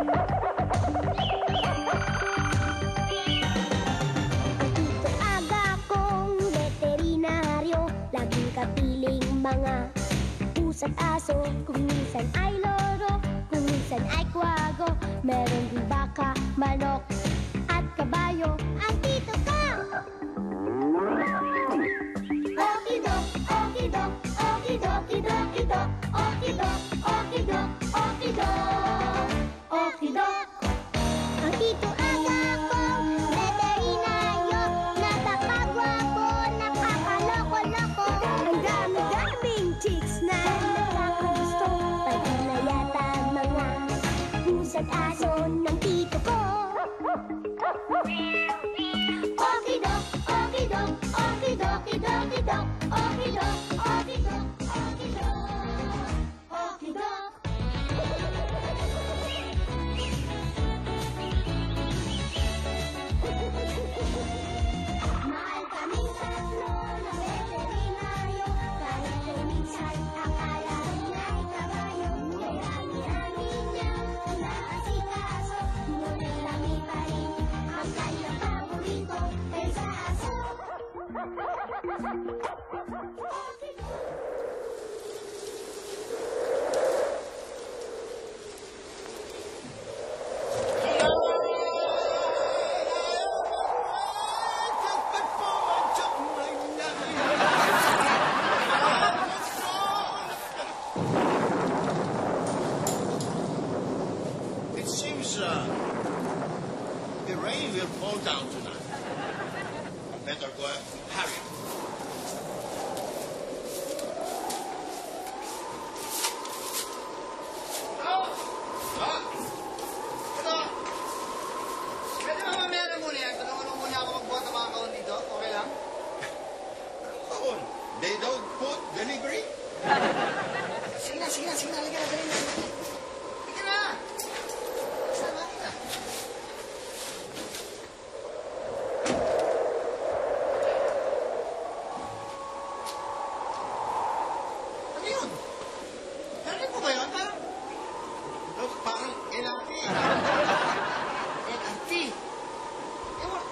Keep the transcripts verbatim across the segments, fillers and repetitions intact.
Dito aga kong veterinaryo, laging kapiling mga pusa't aso. Kung minsan ay loro, kung minsan ay kwago, meron din baka, manok at kabayo. Andito ka! Okidok, okidok, okidok, okidok, okidok, okidok, okidok, okidok. Andito aga akong veterinaryo, napakagwapo, nakakaloko-loko. Ang dami-daming chicks na nakakagusto, pati na yata mga pusa't aso ng tito ko. Okidok, okidok, okidok, okidok, okidok, okidok, okidok, okidok. Mahal kaming tatlo na veterinaryo, kahit kung minsan akala niya'y kabayo. Kaya hami-hami niya inaasikaso, ngunit kami pa rin ang kanyang paborito kaysa aso. It seems uh, the rain will fall down tonight. I better go and hurry. Oh! Ah! Ito! Pwede ba mamaya muna yan? Tulungan mo muna ako magbuhat ng mga kahon dito. Okay lang? Oh, they don't put delivery? Sige na, sige na, sige na. Halika na, dali na. Halika na! Sama ka na. Ano yun? Narinig mo ba yun? Parang... Look, parang L R T. L R T. Eh, wala...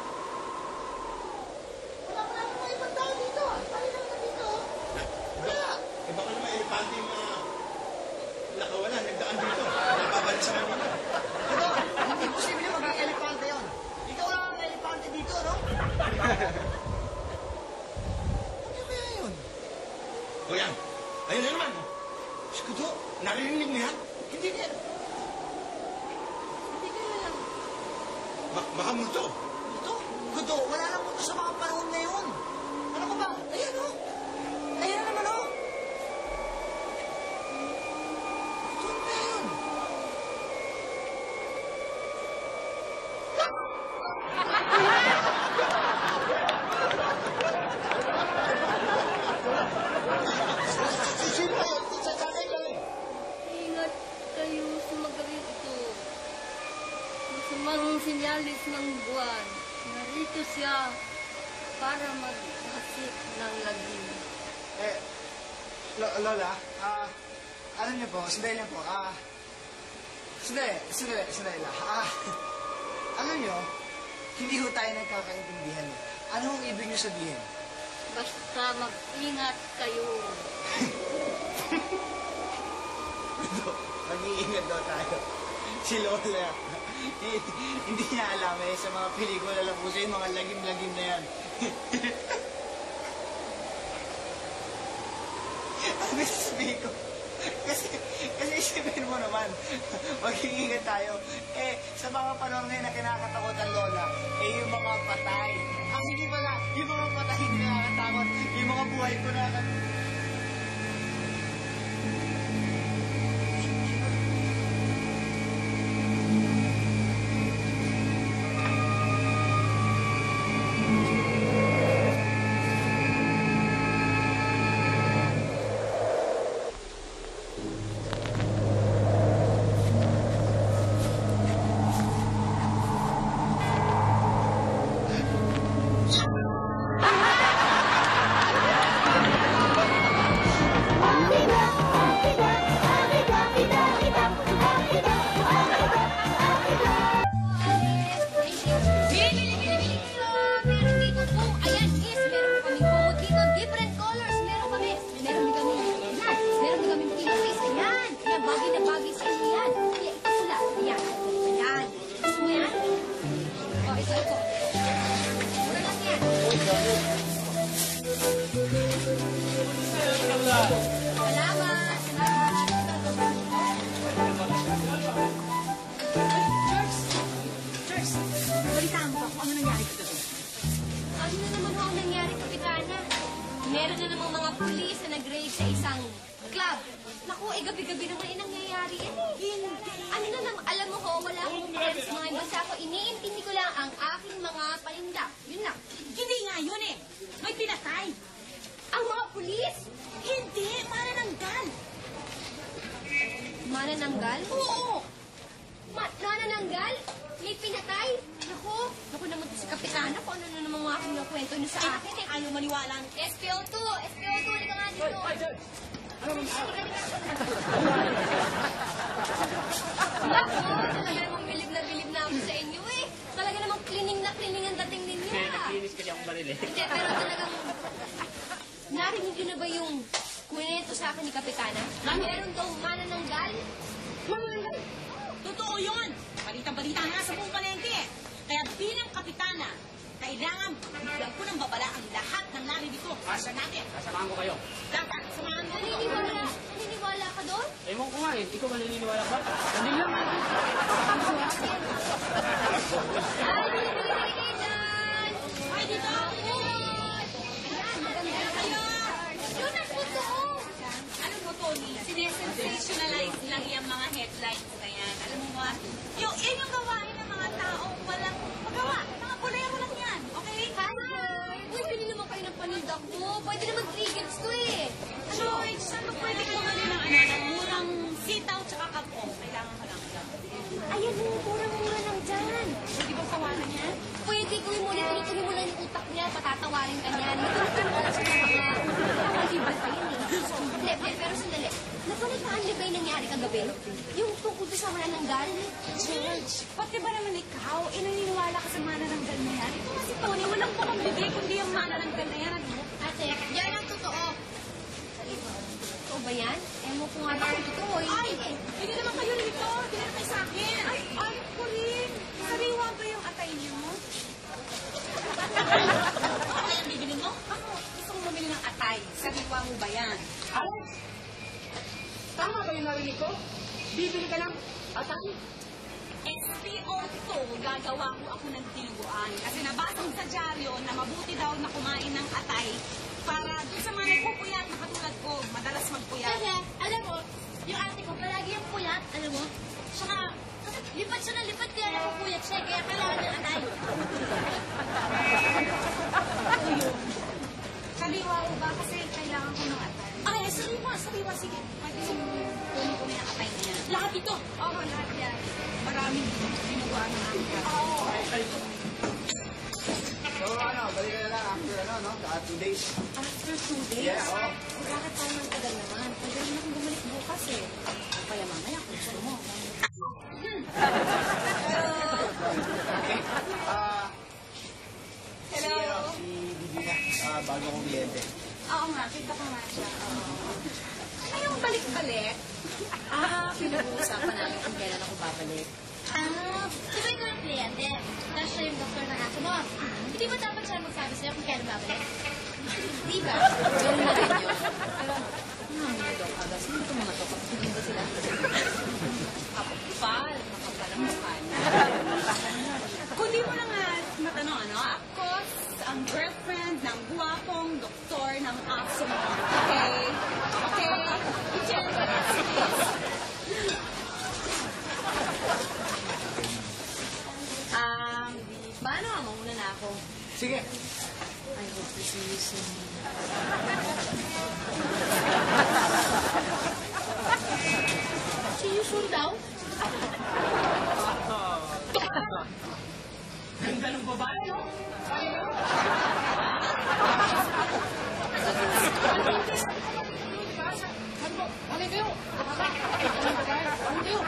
Wala pa naman mga ibang tao dito. Pali lang na dito. Wala. Eh, baka naman elepante yung mga nakawala, nagdaan dito. Napabalik sa kanila. Ito, hindi posible maging elepante yun. Ikaw lang ang elepante dito, no? Ano kaya yun? O yan, ayun na naman. Sikuto, narinig mo yan? Hindi kaya... Hindi kaya yan. Ba- baka multo. Ito, Gudo, wala lang mo sa mga panahon na yun. Ano ka ba? Ayan, oh. Ayan na naman, oh. Ito, ano kaya yun? Sino ba yun? Sa sakay lang eh. Ingat kayo sa magaling ito. Masamang sinyalis ng buwan. Narito siya para maghasik ng lagim. Eh, Lo- Lola, ah, alam niyo po, sandali lang po, ah, sandali, sandali, sandali lang, ah, alam niyo, hindi ho tayo nagkakaintindihan. Ano ang ibig niyo sabihin? Basta mag-ingat kayo. Ito, mag-iingat daw tayo. Si Lola, eh, hindi niya alam eh, sa mga pelikula lang po siya, yung mga lagim-lagim na yan. Ano sasabihin ko? Kasi, kasi isipin mo naman, mag-iingat tayo. Eh, sa mga panahon ngayon na kinakatakutan, Lola, eh, yung mga patay. Ang hindi pala, yung mga patay hindi nakakatakot. Yung mga buhay ko nakakatakot. Okidok, okidok, Naku, eh, gabi-gabi naman eh, nangyayari yan eh. Hindi. Ano na naman, alam mo ho, wala akong pakal sa mga iba. Basta ako, iniintindi ko lang ang aking mga paninda. Yun lang. Hindi nga yun eh. May pinatay. Ang mga pulis, Hindi, manananggal. manananggal. Oo. Ma manananggal? May pinatay? Naku, naku naman to si Kapitana kung ano na naman mga kinukwento niyo sa akin eh. Ayaw maniwala. S P O two! S P O two! Halika nga dito! Naku, talaga namang bilib na bilib na ako sa inyo eh. Talaga namang cleaning na cleaning ang dating ninyo ah. Nakinis kasi akong baril eh. Hindi, pero talagang... Narinig niyo na ba yung kwento sa akin ni Kapitana? Na meron daw manananggal? Manananggal? Totoo yun. Balitang-balita nga sa buong palengke. Kaya bilang kapitana, kailangan bigyan ko ng babala ang lahat ng narinig ko. Asa natin. Sasamahan ko kayo. Dapat, samahan mo ko. Naniniwala? Naniniwala ka doon? Ewan ko nga eh. Ikaw ba naniniwala ba? Hindi lang. Ay, bili-bili kayo dyan! Ay, dito! Ayan, maganda kayo! Yun ang totoo! Alam mo, Tony, sinesensationalize lang yung mga headlines na yan. Alam mo ba? Yung, yun yung gawain ng mga taong walang magawa. Mga bolero lang yan, okay? Hi, George! Uy, bili naman kayo ng paninda ko. Pwede naman three gifts to eh. George, ano pwede ka naman ng ano, ng murang sitaw tsaka kapong? Kailangan ko lang. Ayan mo, murang-mura lang dyan. Pwede ba kawanan yan? Pwede gawin mo ulit, tuloy mo lang yung utak niya, patatawarin ka niyan. Magkakaroon ka lang sa mga libre pa yun eh. Hindi, hindi, pero sandali. Napalitaan niyo ba yung nangyari kagabi? Yung tungkol doon sa manananggal? George, pati ba naman ikaw, eh naniniwala ka sa manananggal na yan? Ito kasi Tony, walang pumambibig kundi yung manananggal na yan, ano? Ate, yan ang totoo. Totoo ba yan? Ewan ko nga ba kung totoo eh. Ay, hindi naman kayo nito. Hindi naman kayo sa akin. Ay, ay ko rin. Sariwa ba yung atay niyo? Ano yung bibili mo? Ako, gusto kong bumili ng atay. Sariwa mo ba yan? Alex! Tama ba yung narinig ko? Bibili ka ng atay? S P O two, gagawa ko ako ng tiguan. Kasi nabasa ko sa dyaryo na mabuti daw na kumain ng atay para doon sa mga nagpupuyat na katulad ko, madalas magpuyat. Kasi, alam mo, yung ate ko, palagi yung puyat, alam mo? Saka, kasi lipat siya na lipat, kaya napupuyat siya, kaya kailangan ng atay. Sariwa ko ba? Kasi kailangan ko ng atay. Ay, sariwa, sariwa. Sige, pwede yung kunin ko na yung atay niya. Lahat ito. Oo, lahat yan. Maraming binuwa ng aking Oo. So, ano, balik ka na lang after, ano, no? Sa two days. After two days? Yeah, oo. Bakit tayo ng tagal naman? Pwede rin akong bumalik bukas eh. O kaya mamaya kung gusto mo. Okay. Ah, Hello? si, ano, si Divina, ah, bago kong kliyente. Oo nga, kita ko nga siya. Ay, yung balik-balik? Ah, pinag-uusapan namin kung kailan ako babalik. Ah, di ba ikaw ang kliyente? Tapos siya yung doktor ng aso mo. Hindi ba dapat siya magsabi sa'yo kung kailan babalik? Di ba? Ganun na rin yun. Pero, ano mga dok, agas, hindi ko mga dok, hindi ba sila? Kapal, makapal ang mukha niya. Kundi mo na nga matanong, ano? Ako, ang girlfriend ng guwapong doktor ng aso mo. Okay? Okay? Um, paano? Mauna na ako. Sige. I hope to see you soon. See you soon daw? Ganda ng babae, no? Ano kayo? Ano kayo?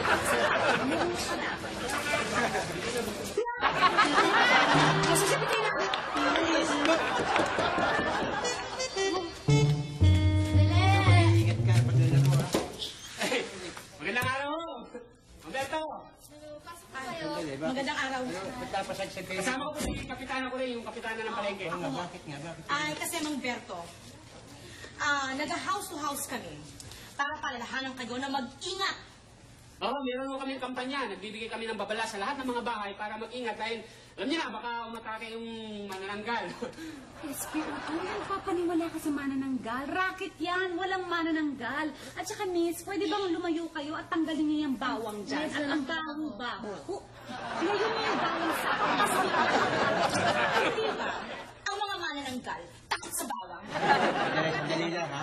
Dali! Ingat ka, paglalaro, ha? Hey, magandang araw! Roberto! Pasok po kayo. Magandang araw. Nagpapasagsag kayo. Kasama ko po si kapitana ko rin, yung kapitana ng palengke. Oo nga, bakit nga, bakit? Ay, kasi Mang Berto, ah, nag-house to house kami para palalahanan kayo na mag-ingat Oo, meron mo kaming kampanya. Nagbibigay kami ng babala sa lahat ng mga bahay para mag-ingat dahil, alam niyo na, baka umatake yung manananggal. Espiritu, magpapaniwala ka sa manananggal. Racket yan, walang manananggal. At saka, miss, pwede bang lumayo kayo at tanggalin niyo yung bawang dyan? At ang bawang baho. Ilayo mo yung bawang sa akin. Hindi ba? Ang mga manananggal, takot sa bawang. Sandali, sandali lang, ha?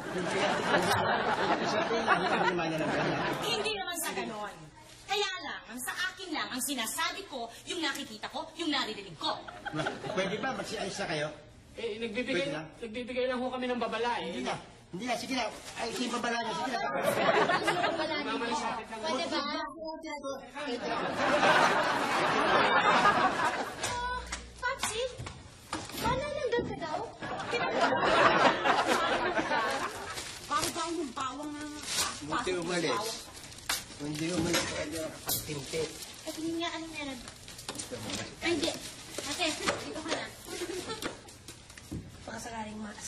Hindi naman sa ganon. Kaya lang, ang sa akin lang, ang sinasabi ko, yung nakikita ko, yung naririnig ko. Pwede ba magsialis na kayo? Eh, nagbibigay, Pwede lang. nagbibigay lang ho kami ng babala eh. Hindi na. Hindi na, sige na. Ay, sige, babala na. Sige na. Mamalisapit lang. Pwede ba? Papsi, manananggal ka daw? Bawang yung bawang na... Hindi umalis. Hindi umalis. Tinti. At hindi nga, ano meron? Ay, hindi. Ate, dito ka na. Baka sakaling maas.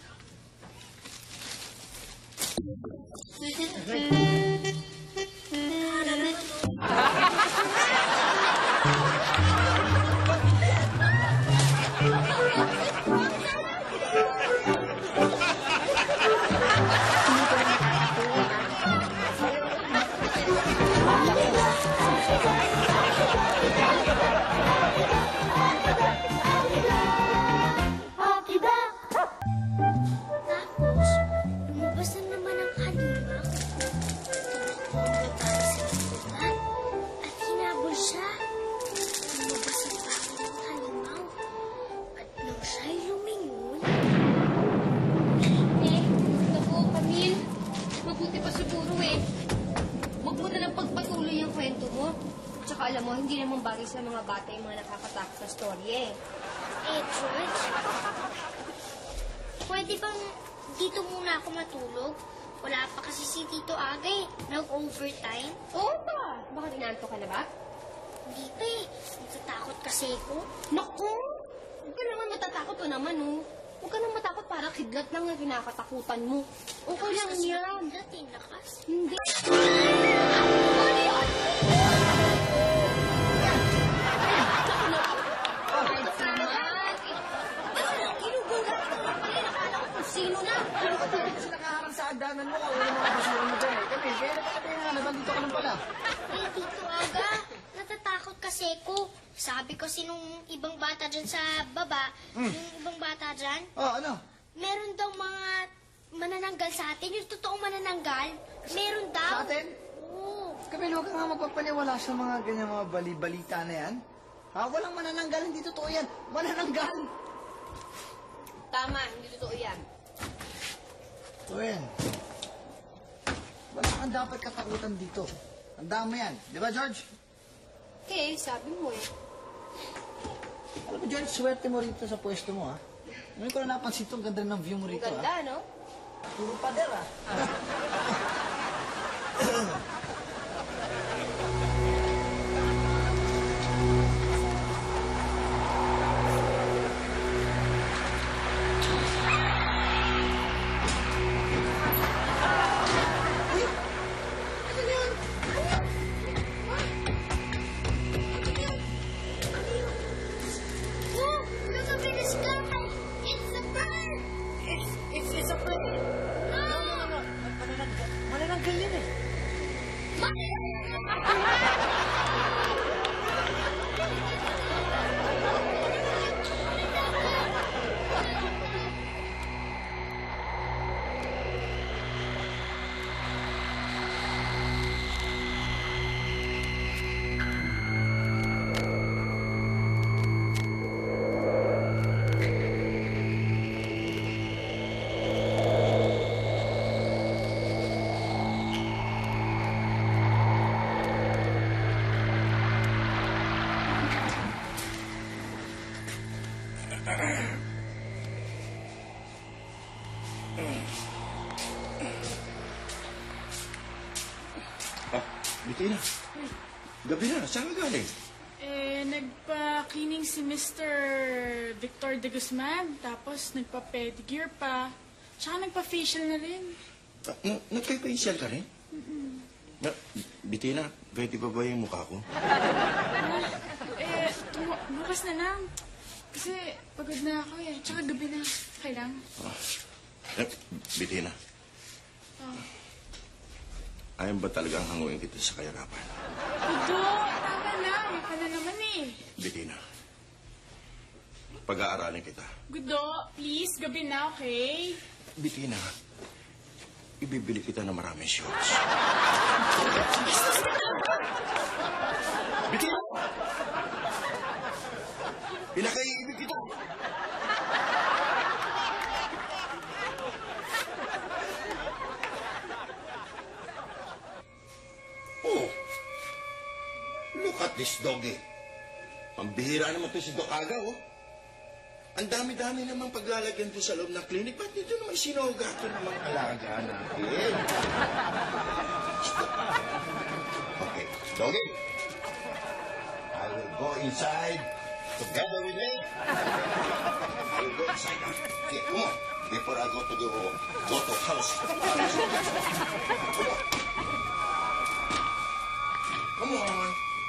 Tapos, lumabas na naman ang halimaw. Tumakbo sa ikutan at hinabol siya. Lumabas ang bago ng halimaw. At nang siya'y lumingon... Eh, naku, Camille. Mabuti pa siguro eh. Huwag mo na lang pagpatuloy ang kwento mo. Tsaka alam mo, hindi naman bagay sa mga bata yung mga nakakatakot na storya eh. Eh, George? Pwede bang dito muna ako matulog? Wala pa kasi si Tito Aga eh. Nag-overtime. Oo ba? Bakit inanto ka na ba? Hindi pa eh. Natatakot kasi ako. Naku! Huwag ka naman matatakot o naman oh. Huwag ka naman matakot para kidlat lang ang kinakatakutan mo. Okay lang yan. Kidlat eh, lakas. Hindi. Ano yun? Sino na? Ano ka tayo kasi nakaharang sa agdanan mo? Wala mga basura mo dyan eh. Kami, kaya nakatayo nga, nabandito ka lang pala. Eh, Tito Aga, natatakot kasi ko. Sabi kasi nung ibang bata dyan sa baba, yung ibang bata dyan, Oh, ano? meron daw mga manananggal sa atin. Yung totoong manananggal, meron daw. Sa atin? Oo. Camille, huwag ka nga magpapaniwala sa mga ganyan mga bali-balita na yan. Ha? Walang manananggal, hindi totoo yan. Manananggal! Tama, hindi totoo yan. Well, wala kang dapat katakutan dito. Ang dami yan. Di ba, George? Okay, sabi mo eh. Alam mo, George, swerte mo rito sa pwesto mo, ha? Ngayon ko na napansin ito, ang ganda ng view mo rito, Ganda, ha? no? Puro pader, ha? Look! Look up in the sky! It's a bird! It's, it's, it's a bird. No! No, no, no. Manananggal, manananggal yan, eh. Ah, Betty na. Gabi na, saan ka galing? Eh, nagpa-cleaning si Mister Victor de Guzman, tapos nagpa-pedicure pa, tsaka nagpa-facial na rin. Ah, n- nagkay-facial ka rin? Na, Bitina, pwede pa ba yung mukha ko? Eh, bu- bukas na lang. Kasi pagod na ako eh. Tsaka gabi na. Kailang. Eh, Bitina. Oh. Ayaw ba talagang hanguin kita sa kayarapan? Gudo, tama na. May ka na naman eh. Bitina, pag-aaralin kita. Gudo, please, gabi na, okay? Bitina, ibibili kita ng maraming shorts. Bitina! Pinakaiibig kita! Oh! Look at this doggy. Pambihira naman to si Doc Aga, oh. Ang dami-dami namang paglalagyan po sa loob ng clinic. Ba't dito naman sinuga ito namang alaga natin? Okay, doggy. I will go inside together with me. I will go inside now. Okay, come on. Before I go to the go to house. Come on. Come on.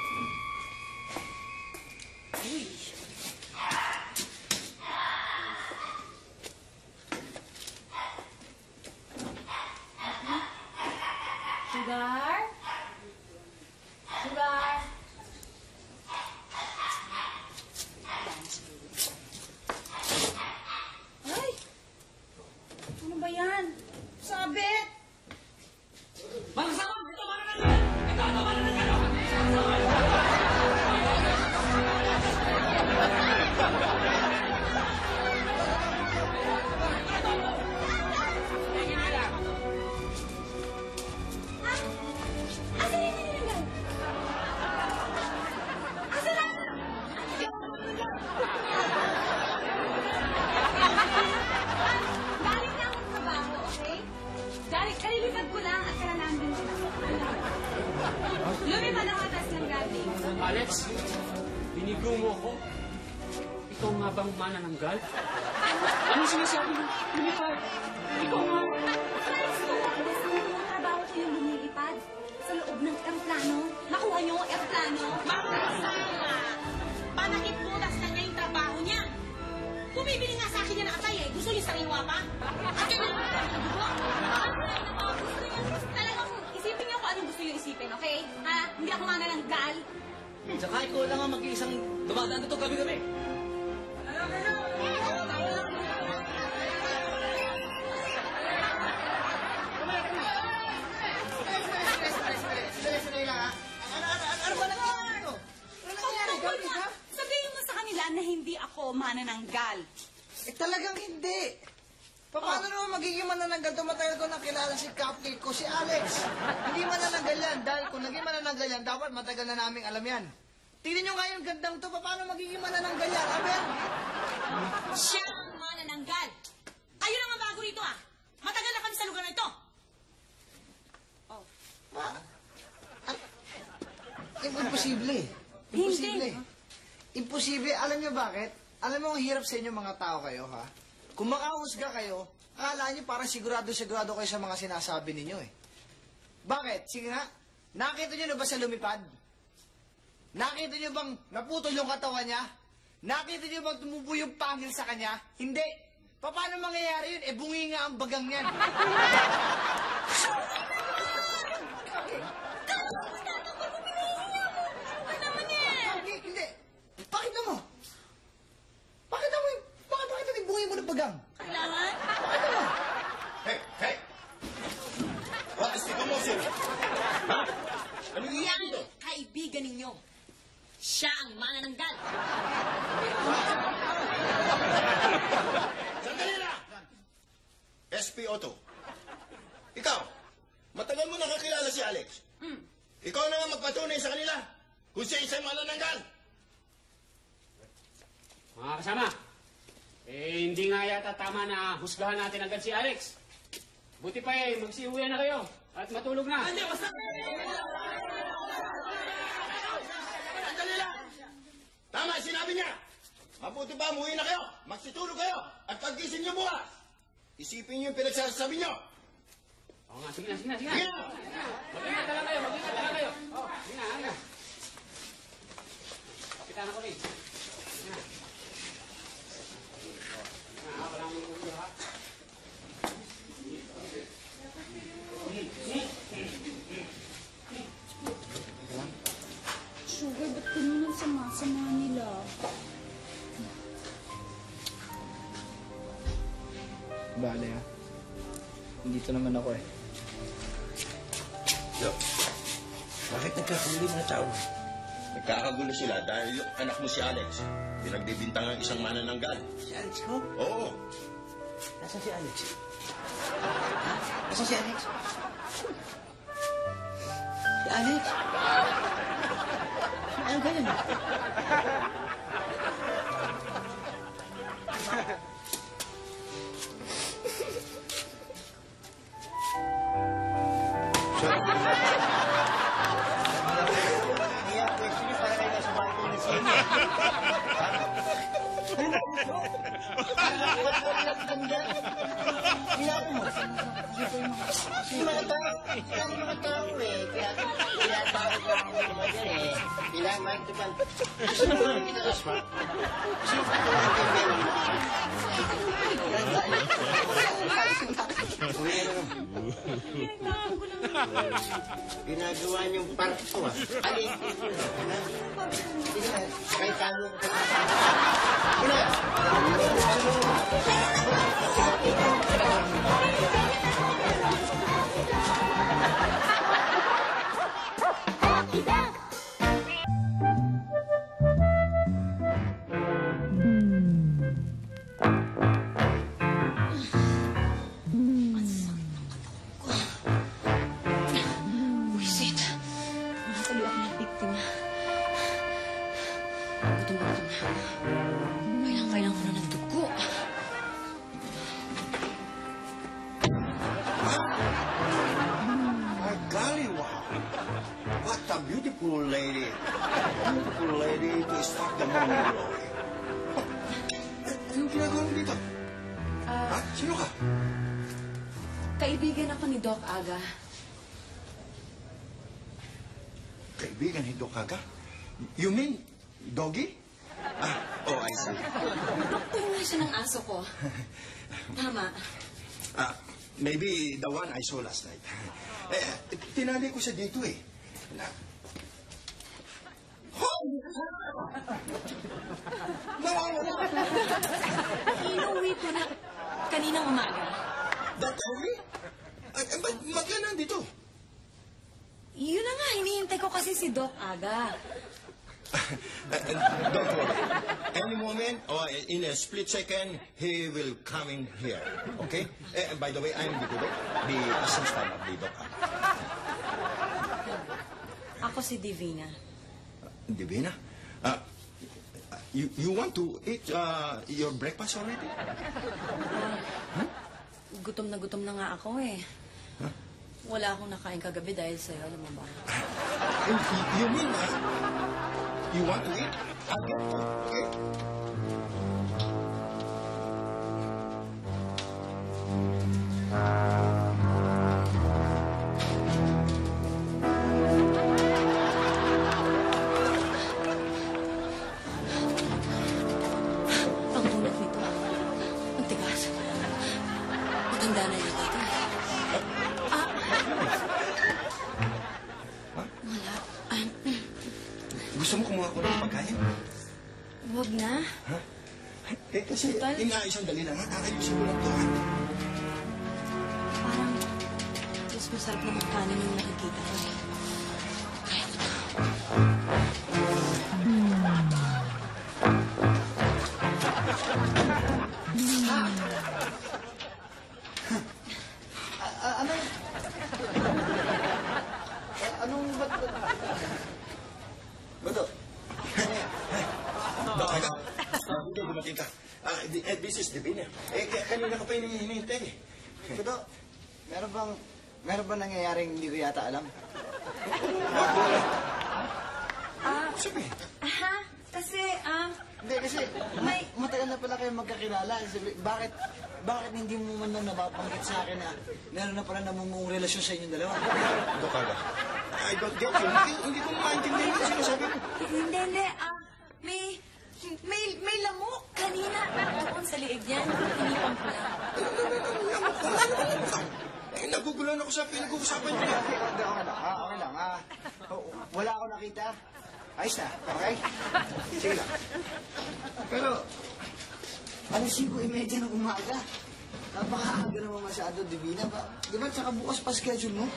Sugar? Sugar? Ay! Ano ba yan? Sabit! Magsama! Ito, manananggal! Ito, ito, manananggal! Asan yung nilalang? Asan na? Galing na akong trabaho, okay? Galing, kalilipad ko lang at kailangan din siya. Lumipad ako atas ng gabi. Alex, binigo mo ako. Ikaw nga bang manananggal? Ano sinasabi mo? Lumipad. Ikaw nga. Ang trabaho ko yung lumilipad sa loob ng aeroplano. Nakuha niyo ang aeroplano? Makakasama! Panakit butas na niya yung trabaho niya. Bumibili nga sa akin niya ng atay eh. Gusto niya sariwa pa? At kaya naman Gusto niyo, talagang isipin niyo kung anong gusto niyo isipin, okay? Ha? Hindi ako manananggal. Tsaka ikaw lang ang mag-iisang dumadaan dito gabi-gabi. Sabihin mo sa kanila na hindi ako manananggal. Eh talagang hindi. Paano naman magiging manananggal to? Matagal ko nakilala si cupcake ko, si Alex. Hindi manananggal yan. Dahil kung naging manananggal yan, dapat matagal na namin alam yan. Tingnan nyo nga yung gandang to. Paano magiging manananggal yan? Aber? siya ang manananggal. Kayo naman bago rito ah. Matagal na kami sa lugar na ito. Ma, ah, imposible. Imposible. Imposible. Alam nyo bakit? Alam mo ang hirap sa inyo mga tao kayo, ha? Kung makahusga kayo, akala nyo parang sigurado-sigurado kayo sa mga sinasabi ninyo, eh. Bakit? Sige nga. Nakita nyo na ba sa lumipad? Nakita nyo bang naputol yung katawan niya? Nakita nyo bang tumubo yung pangil sa kanya? Hindi. Paano mangyayari yun? Eh, bungi nga ang bagang yan. Hindi, hindi. Pakita mo. Pakita mo yung... Bakit pakita mo yung bungi mo ng bagang? Kailangan? Pakita mo. Hey, hey! What is the commotion? Ha? Anong Yan, iyan dito? kaibigan ninyo. Siya ang manananggal. Sandali lang! S P Otto. Ikaw, matagal mo nakakilala si Alex. Hmm. Ikaw na nga magpatunay sa kanila kung siya isang manananggal. Mga kasama, eh hindi nga yata tama na husgahan natin agad si Alex. Buti pa eh, magsiuwi na kayo at matulog na. Hindi, basta... Sandali lang! Tama, sinabi niya. Mabuti ba, umuwi na kayo, magsitulog kayo, at paggising niyo bukas, isipin niyo yung pinagsasabi niyo. Oo nga, sige na, sige na, sige na. Sige na! Mag-ingat na lang kayo, mag-ingat na lang kayo. sama-sama nila. Bale ha. Dito naman ako eh. Yo, bakit nagkakagulo mga tao? Nagkakagulo sila dahil yung anak mo si Alex, pinagbibintang ang isang manananggal. Si Alex ko? Oo. Nasaan si Alex? Ha? Nasaan si Alex? Si Alex? Ano ganyan? Ginagawa niyong parto ah. Alin? Kahit talo ko Wisit. Nakatalo ako ng biktima. Gutom na gutom na. Kailangan kailangan ko na ng dugo. My golly, wow. What a beautiful lady. Beautiful lady to start the morning glory. Oh, anong ginagawa mo dito? Ha? Sino ka? Kaibigan ako ni Doc Aga. Kaibigan ni Doc Aga? You mean, Doggy? Ah, oh, I see. Doktor nga siya ng aso ko. Tama. Ah, maybe the one I saw last night. Eh, tinali ko siya dito eh. Na... Nawawala! Inuwi ko na kaninang umaga. That early? Ay, ay, ba't ba't ka nandito? Yun na nga, hinihintay ko kasi si Doc Aga. Uh, don't worry. Any moment, or in a split second, he will come in here. Okay? Uh, by the way, I'm the doc, the assistant of the doctor. Ako si Divina. Divina? Uh, you, you want to eat uh, your breakfast already? Huh? Gutom na gutom na nga ako eh. Huh? Wala akong nakain kagabi dahil sa'yo, alam mo ba? You, you mean that? You want to eat? Okay. Ang bunot nito. Ang tigas. Matanda na yata ito eh. Ah! Wala. Ah, Gusto mo kumuha ko ng pagkain? Huwag na. Ha? Eh, kasi Total. inaayos ang dali lang. Kakayusin ko lang to, ha? Parang mas masarap na makanin yung nakikita ko eh. Kaya ko na. Ah, ano? Ah, anong ba't ba't? Bato. Dok, Aga. Ah, hindi, dumating ka. Ah, di- eh, this is Divina. Eh, k- kanina ka pa hinihintay eh. Kudo, meron bang, meron bang nangyayaring hindi ko yata alam? Ah, Sabi. aha, kasi, ah, Hindi, kasi may matagal na pala kayo magkakilala. Sabi, bakit, bakit hindi mo man lang nababanggit sa akin na meron na pala namumuong relasyon sa inyong dalawa? Dok, Aga. I don't get you. Hindi, hindi ko maintindihan yung sinasabi mo. hindi, hindi, ah, may, may, may lamok kanina. Doon sa liig niyan, hinipan ko lang. Eh, nagugulan ako sa pinag-uusapan niyo. Hindi, hindi, okay lang. Ah, okay lang. Ah, wala ako nakita. Ayos na, okay? Sige lang. Pero, alas singko imedya ng umaga. Napakaaga naman masyado, Divina. Ba? Di ba, tsaka bukas pa schedule mo?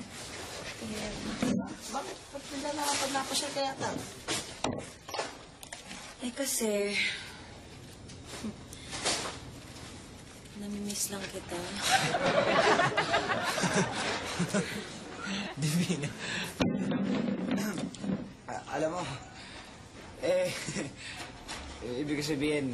Bakit? Ba't nila nakapag-napasya kaya ta? Eh kasi... Namimiss lang kita. Divina. Ah, alam mo, eh, ibig sabihin,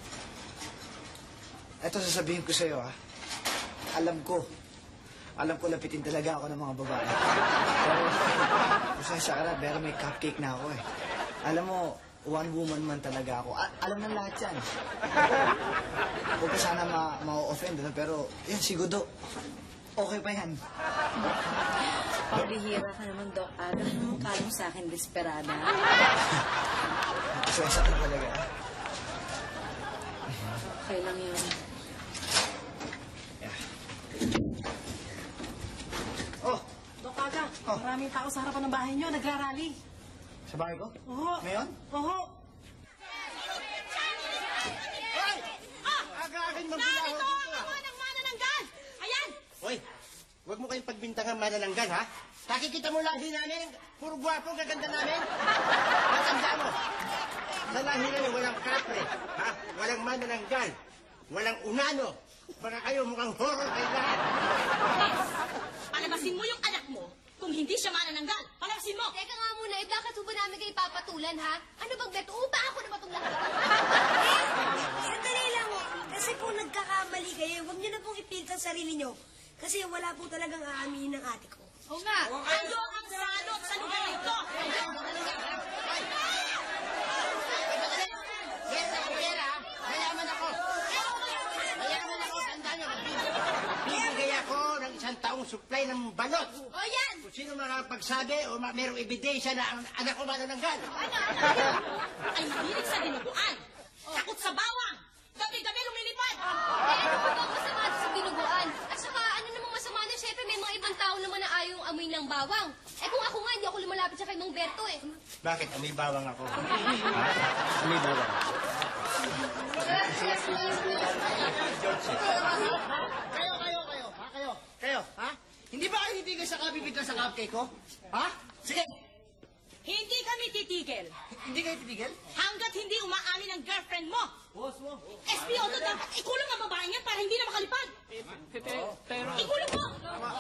eto sasabihin ko sa'yo, ha. Alam ko, alam ko lapitin talaga ako ng mga babae. Pero, pasensya ka na, pero may cupcake na ako, eh. Alam mo, one woman man talaga ako. A- alam ng lahat yan. Huwag ka sana ma- ma-offend, ano? Pero, yan, si Godo. Okay pa yan. Pagbihira ka naman, Doc Aga. Anong kala mo sa akin, desperada? Pasensya ka talaga. Okay lang yun. Oh, Dok Aga, Oh. maraming tao sa harapan ng bahay niyo, nagrarally. sa bahay ko? Oo. Ngayon? Oo. Aga-agad Narito ang ama ng manananggal! Ayan! Hoy, huwag mo kayong pagbintangan manananggal, ha? Nakikita mo lahi namin, puro gwapo, gaganda namin. Matanda mo. Sa lahi namin, walang kapre, ha? Walang manananggal, walang unano. Baka kayo mukhang horror kayo lahat. Palabasin mo yung anak mo kung hindi siya manananggal. Palabasin mo! Teka nga muna, eh, bakit ho ba namin kayo papatulan, ha? Ano bang beto? Upa ako na ba itong lahat? Sandali lang. Kasi kung nagkakamali kayo, huwag niyo na pong ipilit ang sarili niyo. Kasi wala po talagang aaminin ng ate ko. Oo nga. Ano ang salot sa lugar na ito? Pera, ha? Mayaman ako. Mayaman ako, tandaan nyo. Bibigay ako ng isang taong supply ng balot. O yan! Kung sino makapagsabi o ma- merong ebidensya na ang anak ko manananggal. Ay hilig sa dinuguan. Takot sa bawang. Gabi-gabi lumilipad. Eh, ano pa ba masama sa dinuguan? At saka, ano namang masama na, syempre may mga ibang tao naman na ayaw yung amoy ng bawang. Eh kung ako nga, hindi ako lumalapit sa kay Mang Berto eh. Bakit? May bawang ako. Ha? May bawang. Kayo, kayo, kayo. Ha, kayo. Kayo, ha? Hindi ba kayo titigil sa kabibitan sa cupcake ko? Ha? Sige. Hindi kami titigil. Hindi kayo titigil? Hanggat hindi umaamin ang girlfriend mo. Boss mo. S P O to dapat ikulong ang babae niyan para hindi na makalipad. Pero... Ikulong mo!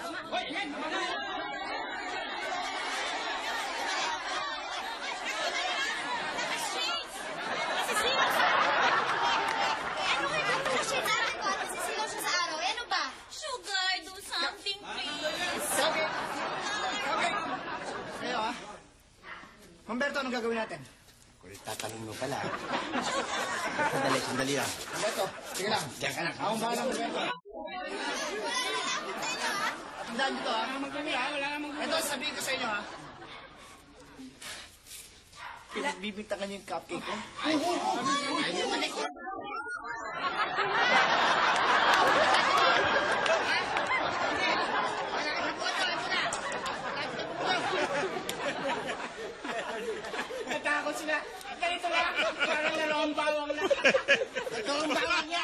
Ano kayo ba ito siya natin ko? At nasisilaw siya sa araw. Eh, ano ba? Sugar, do something please. Okay. Okay. Kayo, ha? Humberto, anong gagawin natin? Kung tatanong mo pala. Sandali, sandali lang. Humberto, sige lang. Diyan ka lang. Akong bahala, Humberto. Tandaan nyo to, ha? Ito, sabihin ko sa inyo, ha? Pinagbibintangan niyo yung cupcake ko. Natakot sila. Ganito lang. Parang naroong bawang na. Naroong bawang niya.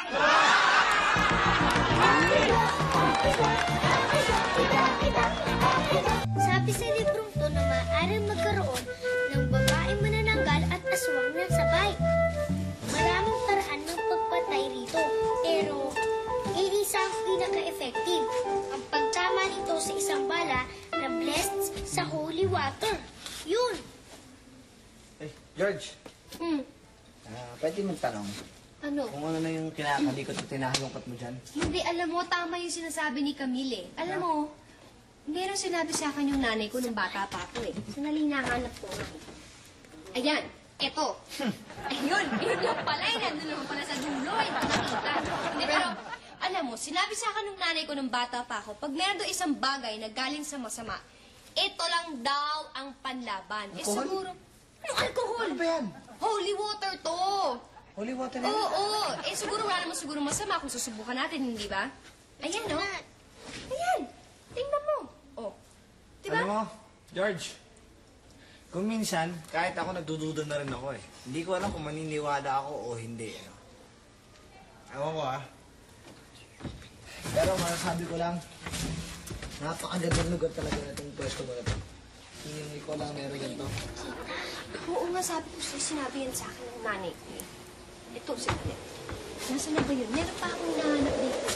Sabi sa librong to na maaaring magkaroon ng babaeng manananggal at aswang ng sabay. Maraming paraan ng pagpatay rito, pero iisa ang pinaka-effective. Ang pagtama nito sa isang bala na blessed sa holy water. Yun! Eh, George, Hmm, ah, pwede mong tanong ano? kung ano na yung kinakalikot at tinahalungkat mo dyan? Hindi, alam mo, tama yung sinasabi ni Camille. Alam mo, meron sinabi sa akin yung nanay ko nung bata pa ako eh. Sanali nahanap ko. Ayan, eto. Ayun, yun lang pala. Eh, nandun naman pala sa dulo. Eh, nakita. Hindi, pero, alam mo, sinabi sa akin nung nanay ko nung bata pa ako, pag meron doon isang bagay na galing sa masama, ito lang daw ang panlaban. Eh, Alcohol? siguro, anong alcohol? Ano ba yan? Holy water to. Holy water Oo, oo. Eh, siguro wala naman siguro masama kung susubukan natin, hindi ba? Ayan, no? Ayan. Tingnan mo. Oh. Diba? Alam mo, George, Kung minsan, kahit ako nagdududa na rin ako eh. Hindi ko alam kung maniniwala ako o hindi. Ano. Ewan ko ah. Pero masasabi ko lang, napakagandang lugar talaga na itong pwesto mo na ito. Hindi ko lang meron ganito. Oo nga, sabi ko siya, sinabi yan sa akin ng nanay ko eh. Ito, sandali. Nasaan na ba yun? Meron pa akong nahanap dito.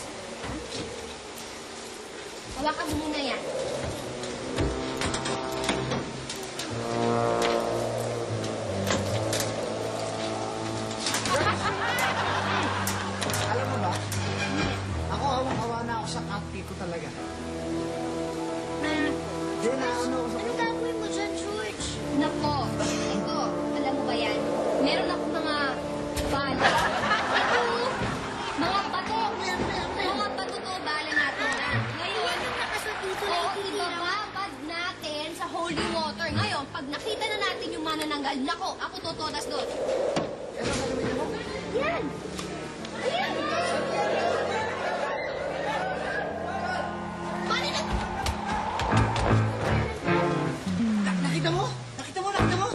Hawakan mo muna yan. Alam mo ba? Ako, awang-awa na ako sa kapti ko talaga. Di na ano ako sa... Ano gagawin mo dyan, George? Nako, ito, alam mo ba yan? Meron ako mga bala. Ito, mga bato. Mga bato to, bala natin. Ngayon, oo, ibababad natin sa holy water. Ngayon, pag nakita na natin yung manananggal, nako, ako totodas doon. Yan! Ayan! Mananang... Nakita mo? Nakita mo? Nakita mo?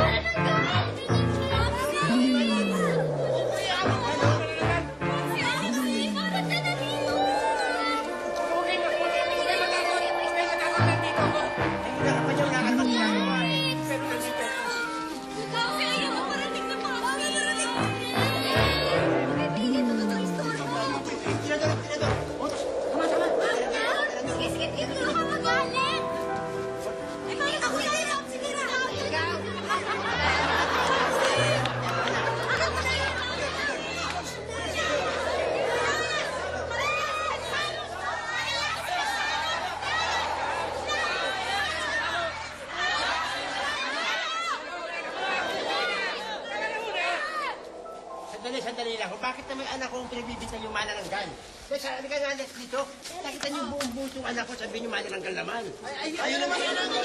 Sandali, sandali lang. Bakit naman anak kong pinagbibintang yung manananggal? Kasi sabi ka nga dito, nakita niyo buong buong yung anak ko, sabi niyo manananggal naman. Ay, ayun naman manananggal!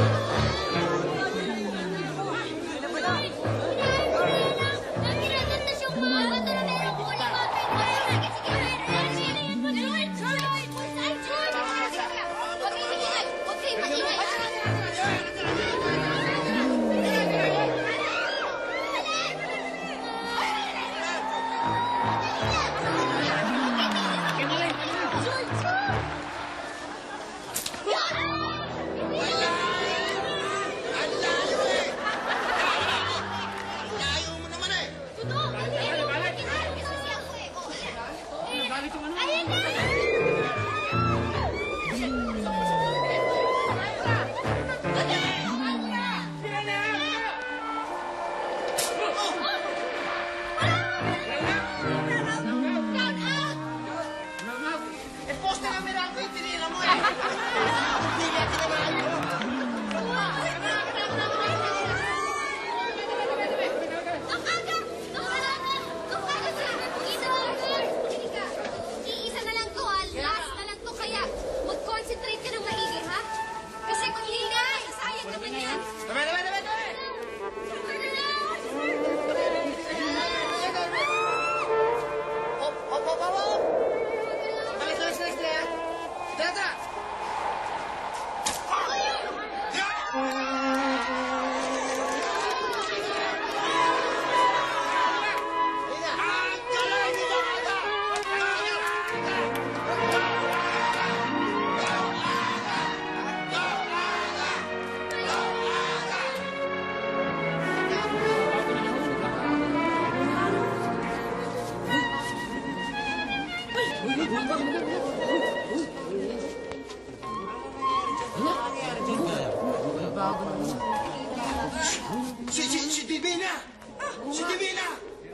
Si, si, si Divina! Si Divina!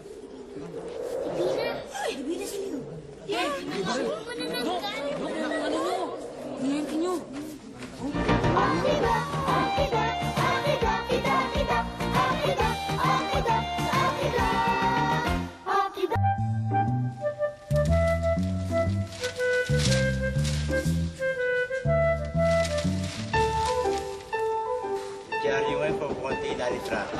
Divina? Ay, Divina sila yun. Yan, ano mo na nanggal? Ano mo? Niyankin nyo. Akida, akida, akida, akida, akida, akida, akida, akida, akida. Diyan yung po, konti na litrato.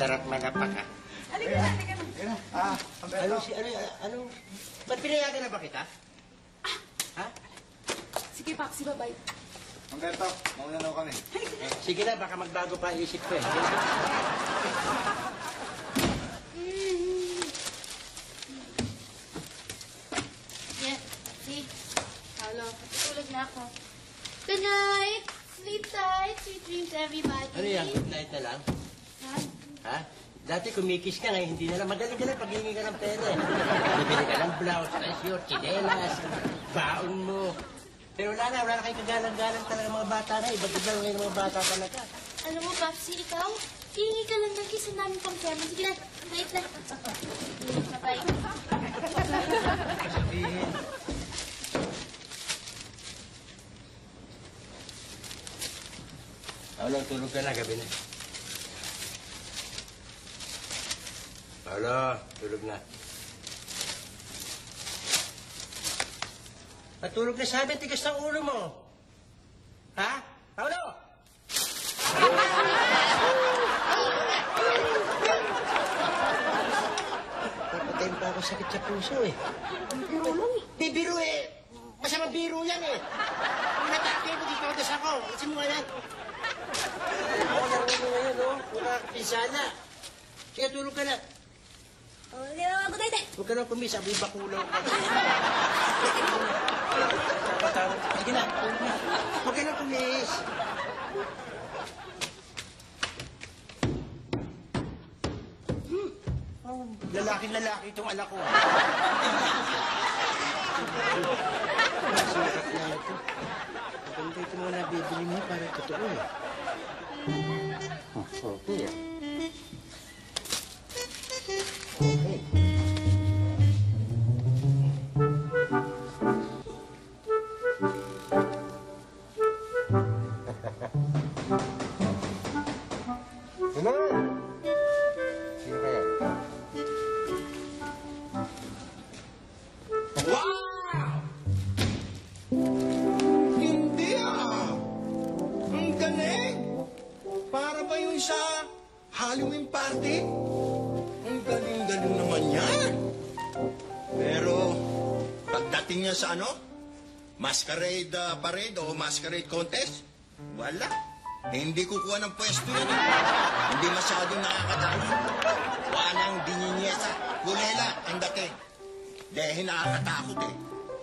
Sarap manapak, ah. Halika na, halika na. Ah, Ano, si, ano, ano? Ba't pinayagan na ba kita? Ha? Sige, Paxi, bye-bye. Humberto, mauna na kami. Sige na, baka magbago pa ang isip ko eh. Yeah, see? Paolo, patutulog na ako. Good night! Sleep tight! Sweet dreams, everybody! Ano yan? Good night na lang? Ha? Ha? Dati kumikis ka ngayon, hindi na lang. Madali ka lang paghingi ka ng pera. eh. Bibili ka ng blouse, transyor, chinelas, baon mo. Pero wala na, wala na kayong kagalang-galang talaga mga bata na. Iba't-ibang lang ngayon mga bata talaga. Alam mo, Papsi, ikaw, hihingi ka lang ng kiss ang daming pang pera. Sige na, wait na. Bye-bye. Sabihin. Paolo, tulog ka na, gabi na. Paolo, tulog na. Natulog na sabi, tigas ng ulo mo. Ha? Paolo! Papatayin pa ako sakit sa puso eh. Biro lang eh. Bibiro eh. Masamang biro yan eh. Kung natake mo, dito ako. Kasi mo nga yan. Ako lang mo ngayon, no? Wala pisana. Sige, tulog ka na. Oh, di ba, good night eh. Huwag ka na kumis, aboy bakulaw ka. Sige na, tulog na. Huwag ka na kumis. Hmm. Oh, lalaki-lalaki itong anak ko. Sukat na ito. Maganda ito mga nabibili mo para totoo eh. Oh, okay ah. Okay. Ano? Sino kaya? Wow! Hindi ah! Ang galing! Para ba yung sa Halloween party? Ang galing-galing naman yan. Pero, pagdating niya sa ano? Masquerade uh, parade o masquerade contest? Wala. Eh, hindi kukuha ng pwesto yun. Eh. Hindi masyadong nakakatalo. Walang dininyesa. Kulela ang dating. Dahil nakakatakot eh.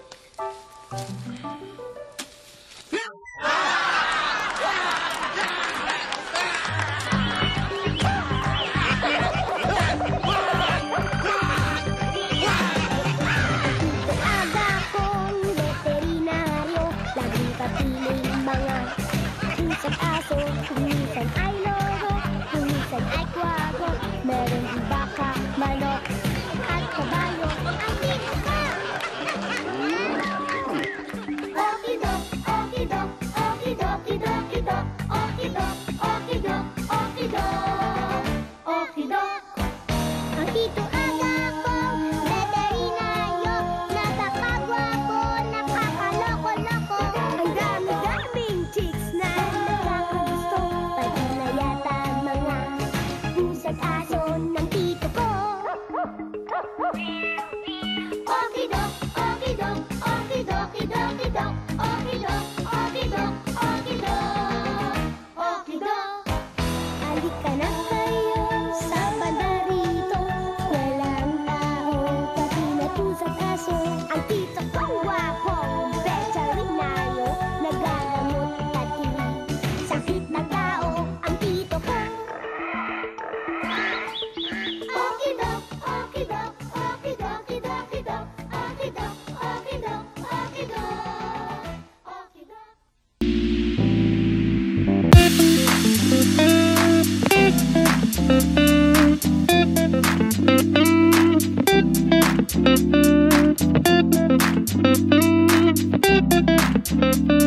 Aga kong veterinaryo, laging kapiling mga insect aso. Kuminsan ay lobo, kuminsan ay kwago. Meron din baka, manok, at kabayo. Ang tika! Okidok, okidok, okidok, okidok, okidok, okidok, okidok, okidok, okidok. Ang tito aga kong veterinaryo, napakagwapo, nakakaloko-loko. Ang dami-daming chicks na nagkakagusto, pati na yata mga pusat aso ng tito ko. Okidok, okidok, okidok, okidok, okidok, okidok, okidok, okidok, okidok. Halika na kayo sa banda rito. Walang tao, pati na pusat aso. Ang tito kong gwapong veterinaryo, nagagamot pati sakit ng tao. Ang tito ko. Okidok, okidok, okidok, okidok, okidok, okidok, okidok, okidok, okidok. Thank you.